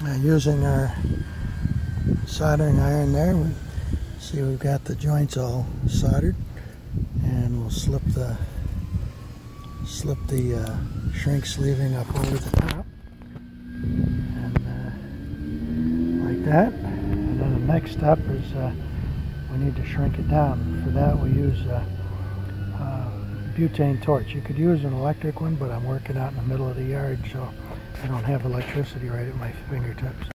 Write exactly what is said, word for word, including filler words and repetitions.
Uh, using our soldering iron there, we see we've got the joints all soldered, and we'll slip the slip the uh, shrink sleeving up over the top, and uh, like that. And then the next step is uh, we need to shrink it down. For that, we use a, a butane torch. You could use an electric one, but I'm working out in the middle of the yard, so I don't have electricity right at my fingertips.